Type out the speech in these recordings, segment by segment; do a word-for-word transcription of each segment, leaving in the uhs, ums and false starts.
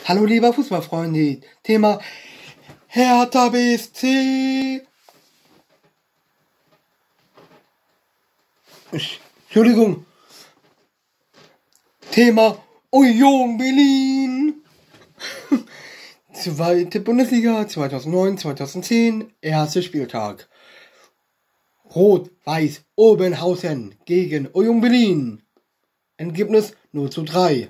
Hallo lieber Fußballfreunde, Thema Hertha B S C. Entschuldigung. Thema Union Berlin. Zweite Bundesliga zweitausendneun zweitausendzehn, erster Spieltag. Rot-Weiß Oberhausen gegen Union Berlin. Ergebnis null zu drei.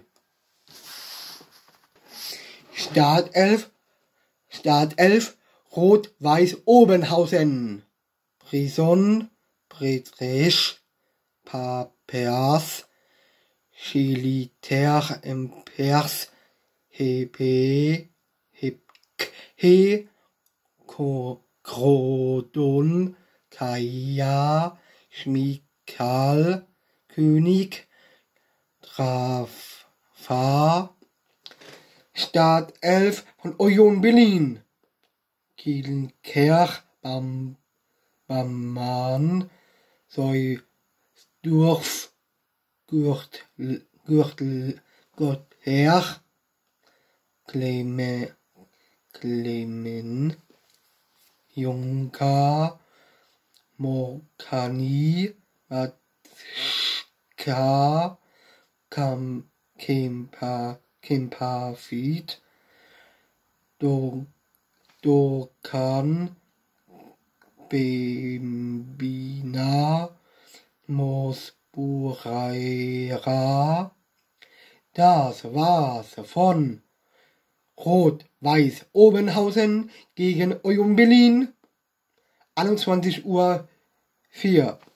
Startelf, Startelf, Rot-Weiß Oberhausen. Brisson, Friedrich, Papers, Schiliter, Empers, Hepe, Hepke, Grodon, Kaya, Schmikal, König, Trafa. Startelf von Union Berlin. Kielenkerch, Bam, Bamman, Seudorf, Gürtel, Gürtel, Gottherr, Clemen, Clemen, Juncker, Mokani, Matschka, Kam, Kempa, Kempafit, Do, Dokan, Bembina, Mosbureira. Das war's von Rot-Weiß Oberhausen gegen Union Berlin. einundzwanzig Uhr vier.